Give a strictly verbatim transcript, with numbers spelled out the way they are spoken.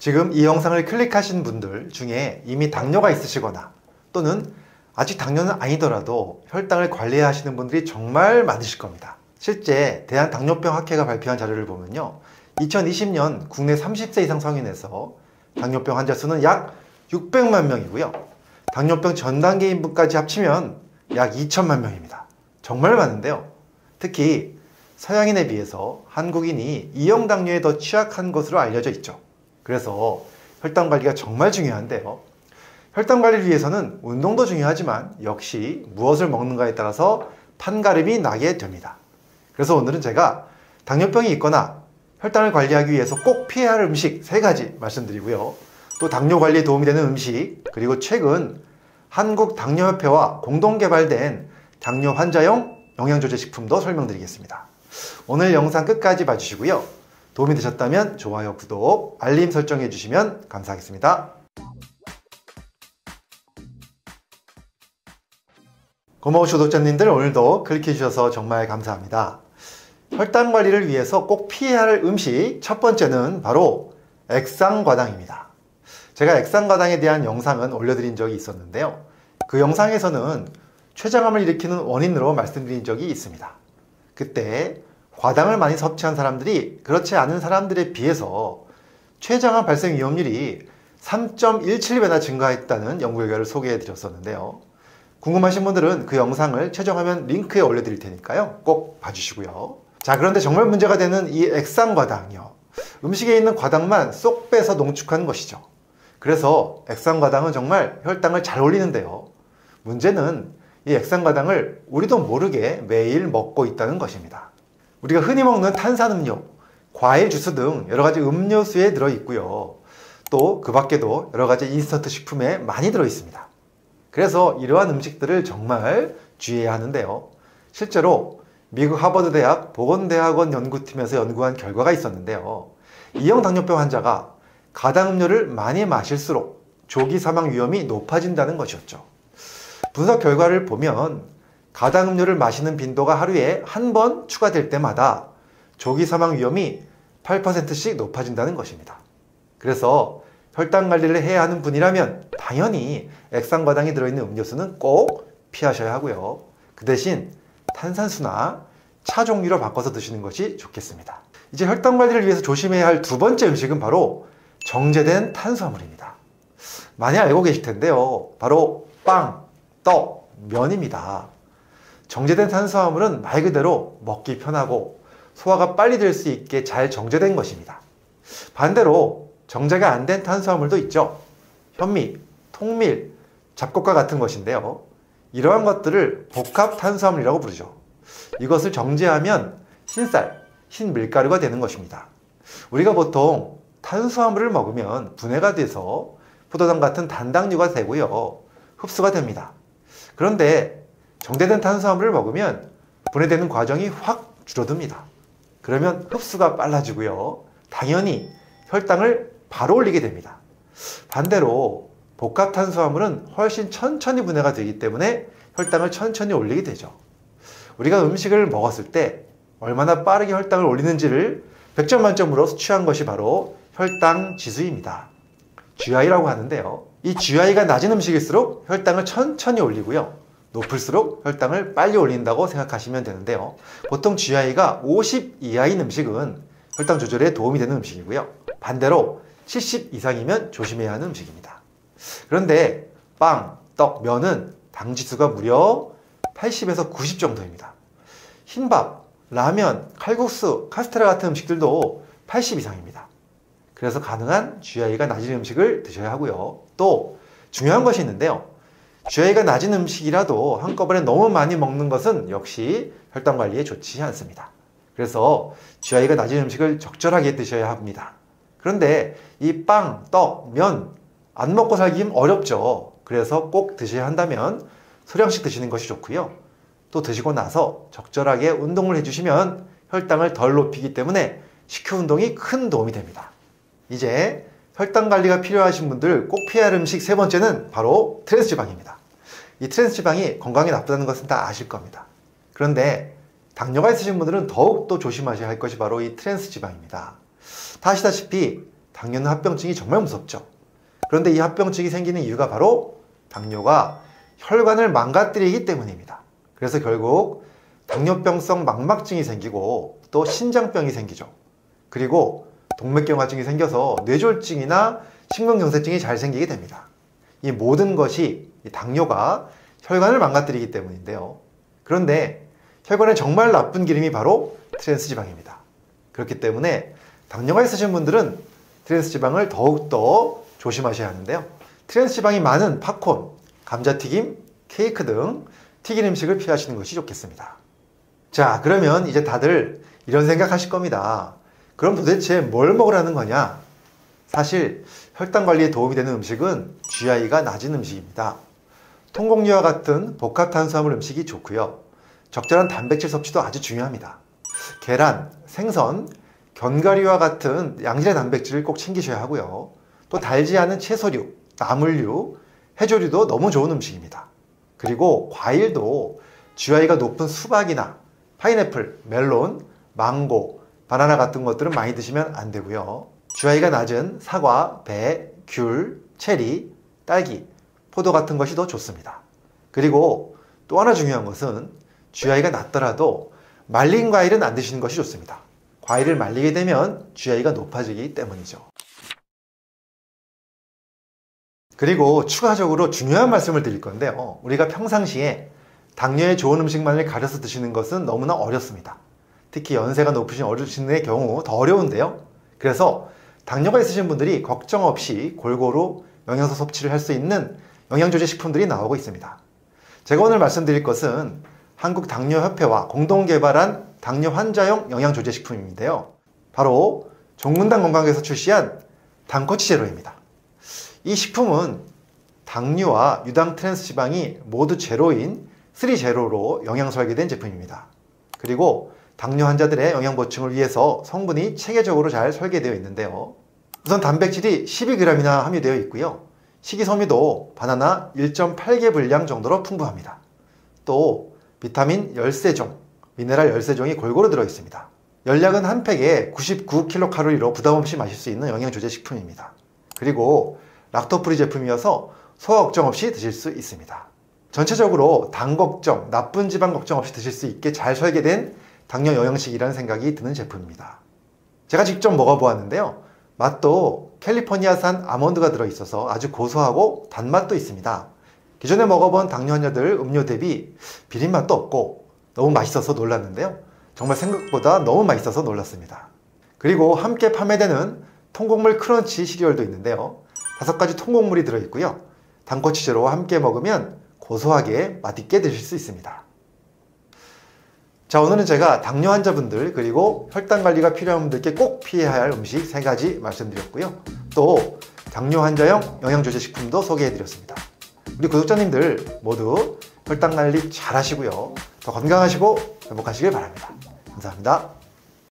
지금 이 영상을 클릭하신 분들 중에 이미 당뇨가 있으시거나 또는 아직 당뇨는 아니더라도 혈당을 관리해야 하시는 분들이 정말 많으실 겁니다. 실제 대한당뇨병학회가 발표한 자료를 보면요, 이천이십 년 국내 삼십 세 이상 성인에서 당뇨병 환자 수는 약 육백만 명이고요 당뇨병 전 단계 인분까지 합치면 약 이천만 명입니다. 정말 많은데요, 특히 서양인에 비해서 한국인이 이형 당뇨에 더 취약한 것으로 알려져 있죠. 그래서 혈당 관리가 정말 중요한데요, 혈당 관리를 위해서는 운동도 중요하지만 역시 무엇을 먹는가에 따라서 판가름이 나게 됩니다. 그래서 오늘은 제가 당뇨병이 있거나 혈당을 관리하기 위해서 꼭 피해야 할 음식 세 가지 말씀드리고요, 또 당뇨 관리에 도움이 되는 음식, 그리고 최근 한국당뇨협회와 공동 개발된 당뇨 환자용 영양조제식품도 설명드리겠습니다. 오늘 영상 끝까지 봐주시고요, 도움이 되셨다면 좋아요, 구독, 알림 설정해 주시면 감사하겠습니다. 고마우신 구독자님들, 오늘도 클릭해 주셔서 정말 감사합니다. 혈당 관리를 위해서 꼭 피해야 할 음식 첫 번째는 바로 액상과당입니다. 제가 액상과당에 대한 영상은 올려드린 적이 있었는데요, 그 영상에서는 췌장암을 일으키는 원인으로 말씀드린 적이 있습니다. 그때 과당을 많이 섭취한 사람들이 그렇지 않은 사람들에 비해서 췌장암 발생 위험률이 삼 점 일칠 배나 증가했다는 연구 결과를 소개해 드렸었는데요, 궁금하신 분들은 그 영상을 최종화면 링크에 올려드릴 테니까요, 꼭 봐주시고요. 자, 그런데 정말 문제가 되는 이 액상과당이요, 음식에 있는 과당만 쏙 빼서 농축한 것이죠. 그래서 액상과당은 정말 혈당을 잘 올리는데요, 문제는 이 액상과당을 우리도 모르게 매일 먹고 있다는 것입니다. 우리가 흔히 먹는 탄산음료, 과일 주스 등 여러가지 음료수에 들어있고요, 또 그 밖에도 여러가지 인스턴트 식품에 많이 들어있습니다. 그래서 이러한 음식들을 정말 주의해야 하는데요, 실제로 미국 하버드 대학 보건대학원 연구팀에서 연구한 결과가 있었는데요, 이형 당뇨병 환자가 가당음료를 많이 마실수록 조기 사망 위험이 높아진다는 것이었죠. 분석 결과를 보면 가당음료를 마시는 빈도가 하루에 한 번 추가될 때마다 조기 사망 위험이 팔 퍼센트씩 높아진다는 것입니다. 그래서 혈당 관리를 해야 하는 분이라면 당연히 액상과당이 들어있는 음료수는 꼭 피하셔야 하고요, 그 대신 탄산수나 차 종류로 바꿔서 드시는 것이 좋겠습니다. 이제 혈당 관리를 위해서 조심해야 할 두 번째 음식은 바로 정제된 탄수화물입니다. 많이 알고 계실 텐데요, 바로 빵, 떡, 면입니다. 정제된 탄수화물은 말 그대로 먹기 편하고 소화가 빨리 될 수 있게 잘 정제된 것입니다. 반대로 정제가 안 된 탄수화물도 있죠. 현미, 통밀, 잡곡과 같은 것인데요, 이러한 것들을 복합 탄수화물이라고 부르죠. 이것을 정제하면 흰쌀, 흰 밀가루가 되는 것입니다. 우리가 보통 탄수화물을 먹으면 분해가 돼서 포도당 같은 단당류가 되고요, 흡수가 됩니다. 그런데 정제된 탄수화물을 먹으면 분해되는 과정이 확 줄어듭니다. 그러면 흡수가 빨라지고요, 당연히 혈당을 바로 올리게 됩니다. 반대로 복합 탄수화물은 훨씬 천천히 분해가 되기 때문에 혈당을 천천히 올리게 되죠. 우리가 음식을 먹었을 때 얼마나 빠르게 혈당을 올리는지를 백 점 만점으로 수치한 것이 바로 혈당 지수입니다. 지아이라고 하는데요, 이 지아이가 낮은 음식일수록 혈당을 천천히 올리고요, 높을수록 혈당을 빨리 올린다고 생각하시면 되는데요, 보통 지아이가 오십 이하인 음식은 혈당 조절에 도움이 되는 음식이고요, 반대로 칠십 이상이면 조심해야 하는 음식입니다. 그런데 빵, 떡, 면은 당 지수가 무려 팔십에서 구십 정도입니다. 흰밥, 라면, 칼국수, 카스테라 같은 음식들도 팔십 이상입니다. 그래서 가능한 지아이가 낮은 음식을 드셔야 하고요, 또 중요한 것이 있는데요, 지아이가 낮은 음식이라도 한꺼번에 너무 많이 먹는 것은 역시 혈당 관리에 좋지 않습니다. 그래서 지아이가 낮은 음식을 적절하게 드셔야 합니다. 그런데 이 빵, 떡, 면 안 먹고 살기 어렵죠. 그래서 꼭 드셔야 한다면 소량씩 드시는 것이 좋고요, 또 드시고 나서 적절하게 운동을 해주시면 혈당을 덜 높이기 때문에 식후 운동이 큰 도움이 됩니다. 이제 혈당 관리가 필요하신 분들 꼭 피해야 할 음식 세 번째는 바로 트랜스지방입니다. 이 트랜스지방이 건강에 나쁘다는 것은 다 아실 겁니다. 그런데 당뇨가 있으신 분들은 더욱더 조심하셔야 할 것이 바로 이 트랜스지방입니다. 다 아시다시피 당뇨는 합병증이 정말 무섭죠. 그런데 이 합병증이 생기는 이유가 바로 당뇨가 혈관을 망가뜨리기 때문입니다. 그래서 결국 당뇨병성 망막증이 생기고 또 신장병이 생기죠. 그리고 동맥경화증이 생겨서 뇌졸중이나 심근경색증이 잘 생기게 됩니다. 이 모든 것이 당뇨가 혈관을 망가뜨리기 때문인데요. 그런데 혈관에 정말 나쁜 기름이 바로 트랜스지방입니다. 그렇기 때문에 당뇨가 있으신 분들은 트랜스지방을 더욱더 조심하셔야 하는데요. 트랜스지방이 많은 팝콘, 감자튀김, 케이크 등 튀긴 음식을 피하시는 것이 좋겠습니다. 자, 그러면 이제 다들 이런 생각 하실 겁니다. 그럼 도대체 뭘 먹으라는 거냐? 사실 혈당 관리에 도움이 되는 음식은 지아이가 낮은 음식입니다. 통곡류와 같은 복합 탄수화물 음식이 좋고요. 적절한 단백질 섭취도 아주 중요합니다. 계란, 생선, 견과류와 같은 양질의 단백질을 꼭 챙기셔야 하고요. 또 달지 않은 채소류, 나물류, 해조류도 너무 좋은 음식입니다. 그리고 과일도 지아이가 높은 수박이나 파인애플, 멜론, 망고, 바나나 같은 것들은 많이 드시면 안 되고요. 지아이가 낮은 사과, 배, 귤, 체리, 딸기, 포도 같은 것이 더 좋습니다. 그리고 또 하나 중요한 것은 지아이가 낮더라도 말린 과일은 안 드시는 것이 좋습니다. 과일을 말리게 되면 지아이가 높아지기 때문이죠. 그리고 추가적으로 중요한 말씀을 드릴 건데요. 우리가 평상시에 당뇨에 좋은 음식만을 가려서 드시는 것은 너무나 어렵습니다. 특히 연세가 높으신 어르신의 경우 더 어려운데요. 그래서 당뇨가 있으신 분들이 걱정 없이 골고루 영양소 섭취를 할 수 있는 영양조제 식품들이 나오고 있습니다. 제가 오늘 말씀드릴 것은 한국당뇨협회와 공동 개발한 당뇨 환자용 영양조제 식품인데요. 바로 종근당 건강에서 출시한 당코치 제로입니다. 이 식품은 당류와 유당 트랜스지방이 모두 제로인 쓰리 제로로 영양 설계된 제품입니다. 그리고 당뇨 환자들의 영양 보충을 위해서 성분이 체계적으로 잘 설계되어 있는데요. 우선 단백질이 십이 그램이나 함유되어 있고요. 식이섬유도 바나나 일 점 팔 개 분량 정도로 풍부합니다. 또 비타민 열세 종, 미네랄 열세 종이 골고루 들어있습니다. 열량은 한 팩에 구십구 킬로칼로리로 부담없이 마실 수 있는 영양조제 식품입니다. 그리고 락토프리 제품이어서 소화 걱정 없이 드실 수 있습니다. 전체적으로 당 걱정, 나쁜 지방 걱정 없이 드실 수 있게 잘 설계된 당뇨 영양식이라는 생각이 드는 제품입니다. 제가 직접 먹어보았는데요. 맛도 캘리포니아산 아몬드가 들어있어서 아주 고소하고 단맛도 있습니다. 기존에 먹어본 당뇨 환자들 음료 대비 비린맛도 없고 너무 맛있어서 놀랐는데요. 정말 생각보다 너무 맛있어서 놀랐습니다. 그리고 함께 판매되는 통곡물 크런치 시리얼도 있는데요. 다섯 가지 통곡물이 들어있고요. 당코치제로와 함께 먹으면 고소하게 맛있게 드실 수 있습니다. 자, 오늘은 제가 당뇨 환자분들 그리고 혈당 관리가 필요한 분들께 꼭 피해야 할 음식 세 가지 말씀드렸고요. 또 당뇨 환자용 영양조제 식품도 소개해드렸습니다. 우리 구독자님들 모두 혈당 관리 잘 하시고요. 더 건강하시고 행복하시길 바랍니다. 감사합니다.